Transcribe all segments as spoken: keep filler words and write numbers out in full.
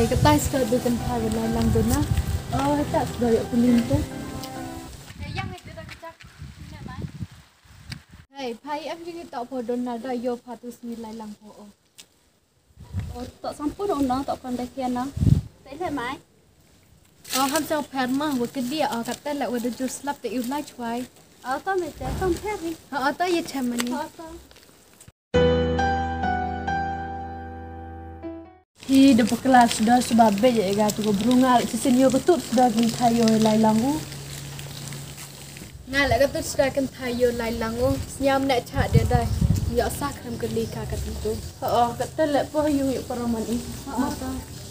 Hey, ketai sudah tu kan thai lai lang tu na. Oh, tak sudah ya kulim tu. Hey, yang itu dah kecak. Ini mai. Hey, pai em jadi tak bodoh na dah yo patus ni lai lang po. Oh, tak sampun orang tak pandai kian na. Saya mai. Oh, ham sao phan ma wo ke dia oh kat lai wo de jus lap te u lai chwai. Oh, tak mesti. Tak peri. Ha, ta ye chamani. Oh, tak. Hi de kelas sudah sebab be je ga tu berungal sesenio betul sudah kan thayo lai langu. Ngal la betul sudah kan thayo lai langu. Senyam nak chat dia dah. Ya sak ram ke lika kat tu. Ha, kata la po yung yu paraman i. Ha, ta.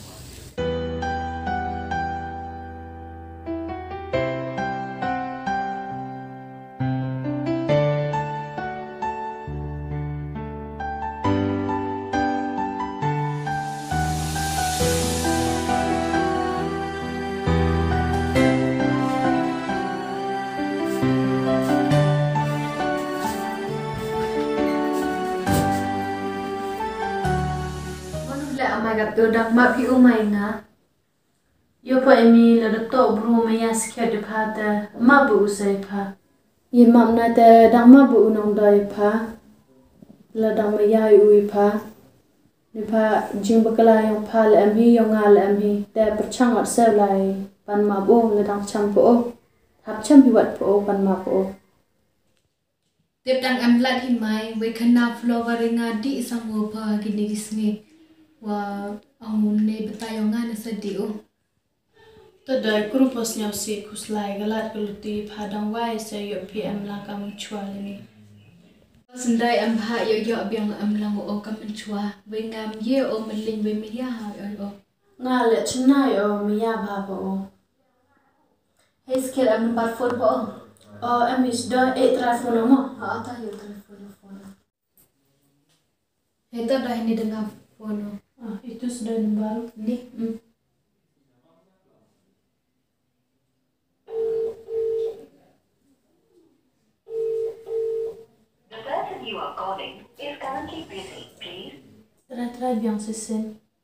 Agak tu dak mak pi umai na. Yo pa emi la to bru ma ya skya de pha ta ma bu usai pha. Ye mam na ta dak ma bu nong dai pha. La dak ma ya yu pha. Ni pha jing bakala yang pha la am hi yong nga la am hi ta perchang at se lai pan ma bu la dak cham po. Hap cham pi wat po pan ma po. Tep dang am lat hi mai we khana flower nga di sango pha kini gisngi. Wah, amun ne betayongan sedio. Tadai kurupasnya si kuslai galat keluti padang wai saya P M lang kami cual ini. Sendai am ha yo yo biang am lang o kami cual. Wengam ye o melin we miya ha o. Ngale chenai o miya ba po. Hey skil am bar phone po. Oh, am is do e telefon mo. Ha ta yo telefon phone. Hey ta dah ini dengan phone. Ah, itu sudah baru ni. Hmm. The person you are calling is currently busy. Please. Très très bien, c'est ça.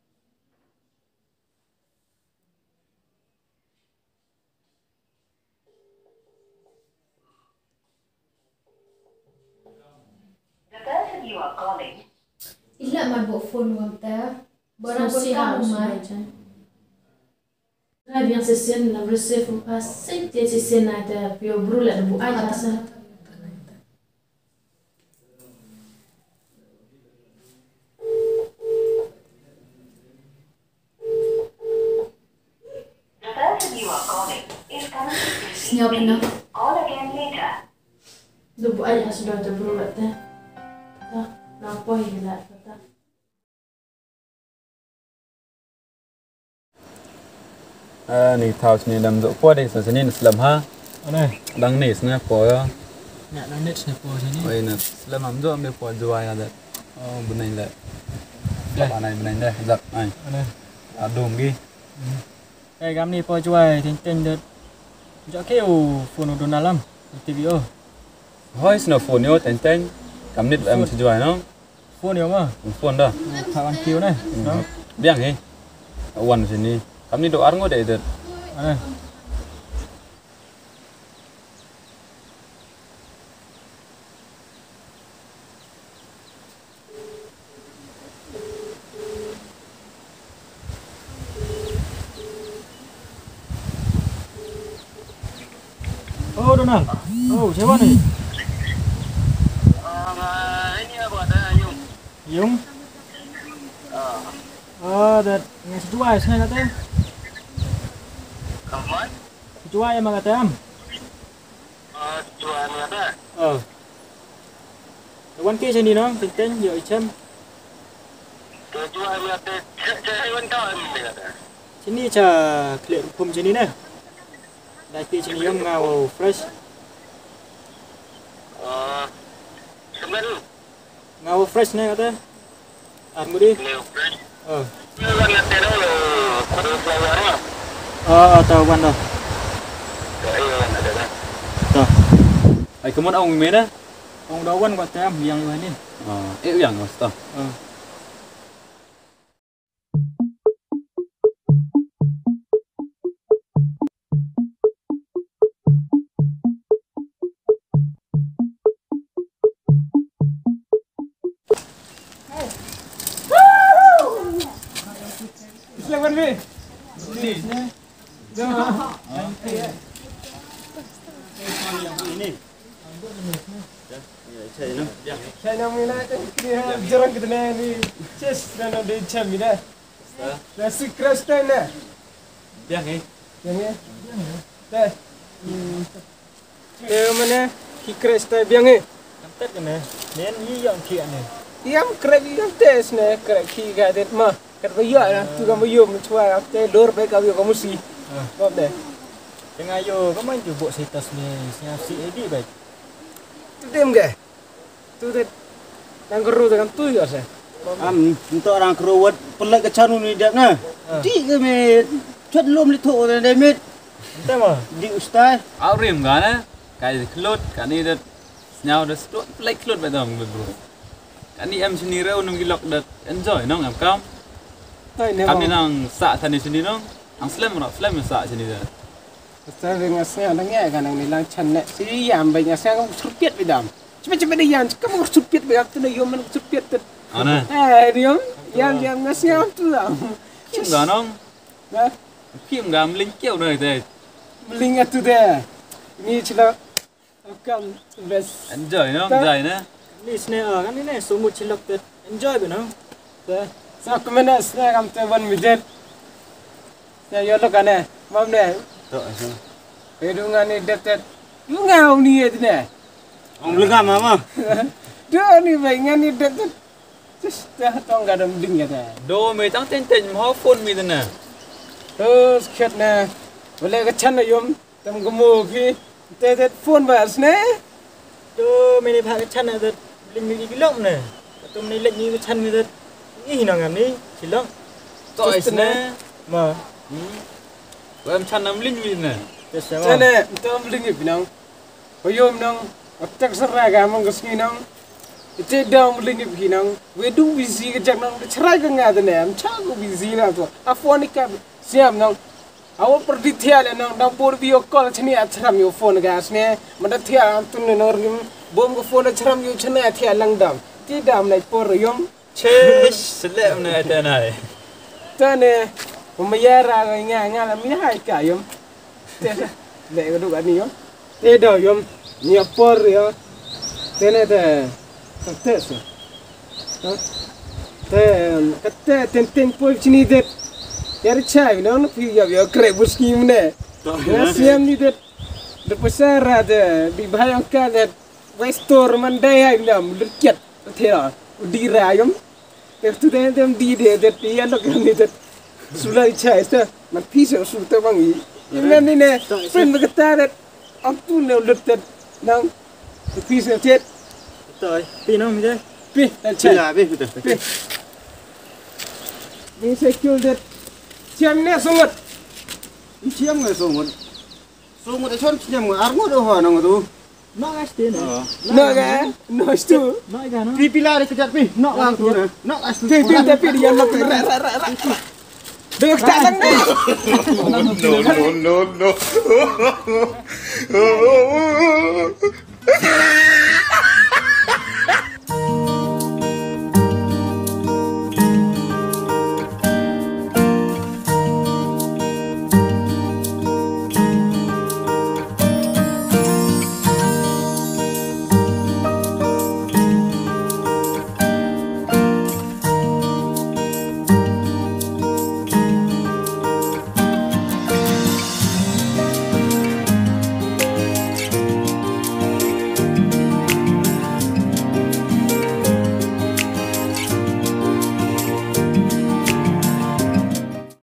The person you are calling. Ila man bo phone wam ta. Borang pun kamu mai. Très bien, c'est ça. La recette faut pas c'est c'est c'est na ta pio brûle bu aja sa. The person you are calling is currently busy. Siapa nak? Call again later. Du bu aja sudah ta brûle ta. Ta, nak poi la ta. Ni thao ni làm dỗ qua đây rồi cho nên làm ha đây đăng nết nè po ya nhạc đang nết này po thế này oi nè làm làm dỗ me po juai ya dat oh bên này lại bạn này bên này đây giật này đây à đùm đi cái gam này po juai thì tên được cho kêu phun đồ nào lắm tivi ô hoi snow phone yo ten ten cầm nít em juai nó phun nhiều mà phone đó thằng ăn kiêu này đó biang hi one sini cầm nít đồ ăn ngồi đây được đây oh Donald oh siapa nih Ini apa ada Yung? Yung oh dat nggak sesuai sih katanya Kamu? sesuai emang katanya Jual apa? ờ quán kia trên đi nó tính tên dựa chấm Jual apa? Saya hewan kau ni kata. trên đi chờ liệu cùng trên đi này đại kia trên đi ông ngào fresh Oh, sebenarnya. ngào fresh này katanya ăn đi Leo fresh. ờ Jual yang terlalu perlu keluar. ờ tàu quan rồi Iya, ada dah. tàu ai có muốn ông mấy đó ông đó quan quan tem yang người đi à yêu yang rồi sao ờ pi. Ni. Dah. Ini. Saya nak. Saya nak mina kan kira jarang kita ni. Chess dan ada macam mina. Nasi crash tu na. Biar ni. Yang ni. Dah. Eh mana? Ki crash tu biang ni. Tet kan eh. Nen ni yang kian ni. Yang crack yang tes ni. Crack ki gadet mah. Kat bayar lah. Tu kamu yum cuai. Aku lor baik kau kamu si. Kau deh. Tengah yo, kau main tu buat status ni. Siap si edit baik. Tu dem ke? Tu tu. Nang keru tu kan tu ya saya. Am untuk orang keruat pelak ke canu ni dak na. Di ke met. Chat lom li tho ni met. Entah mah. Di ustaz. Áo rim cả nè, cái clot, cái này được nhau được tốt, lấy clot bây giờ mình bro. Cái này em xin đi rêu nông lọc được enjoy nông em không? Tai ni. Kami nang sa thani sini nong, ang slam nong slam sa sini dah. Saya dengan saya nang ya kan nang nilang chan ne. Si yam banyak saya kamu surpiat bidam. Cuma-cuma dia yang kamu surpiat bidam tu ni yom mana surpiat tu. Ana, Eh dia yam yam ngasnya tu lah. kim gak nong, Nah, kim gak meling kêu nơi thế, melingat tu deh. Ni cila akan best. enjoy nong, enjoy nè. Ni sne ah kan ni ne semua cilok tu. Enjoy benar. Dah. Saya kemana saya kamu tu ban mijet. Saya yo lo kan eh. Mam ne. Tak. Hidungan ni detet. You ngau ni itu ne. Ang lengam mama. Dia ni baingan ni detet. Just dah tong gadam ding ya dah. Đồ mày trắng tên tên mà phone mi thế nè. Terus ket na. Boleh ke chan yom. Tam gemu ki. Detet phone bas ne. Tu meni phak ke chan na tu. Ling mi kilok ne. Tu meni lek ni ke chan ni tu. Ni nang ngam ni cilok. Tội nè. Ma. Của em chăn em linh mi nè. Biasa Chan mah. ne. Tam ling ni pinang. Oyom nang. Otak seragam mong kesini nang. Itu dah mulai ni pinang. Wedu busy ke jangan nang. Cerai ke ngada ne. Am cago busy na tu. Afwan ni kab. Siam nang. Awak pergi tiada nang. Nang por video call cini acara mi phone gas ne. Mana tiada tu ne nor gim. Bom ke phone acara mi cini tiada langdam. Tidak mulai por yom. Chết, seleb nè thế này. Tane, umayara nga nga nga la minahai ka yom. Tene, le ko duga ni yom. Te do yom, ni por yo. Tene te, te se. Te, kate ten ten po chini det. Yar chai no no pi yo yo kre buski mne. Ya siam ni det. De pasara de di bayang ka det. Westor mandai ai nam lirkiat. Te di ra yom. Itu dah dem di deh, deh dia nak ni deh sulai cai tu, man pisau sulai bangi. Ini ni ne, friend berkata deh, aku ni ulut deh, nang pisau cek, Betul. Pi nang mi je. pi, dan cai, Pi pi betul. pi. Ni sekul deh, siam ni sungut. Siam ngai songot. Songot econ siam ngai armo doh ha nang tu. Nak asti ni. Nak kan? Nak itu. Nak kan? Pi pilar kejar pi. Nak lang tu. Nak asti. Teh teh tapi dia nak rak rak rak rak. Dengar tak sang ni. No, no, no, no.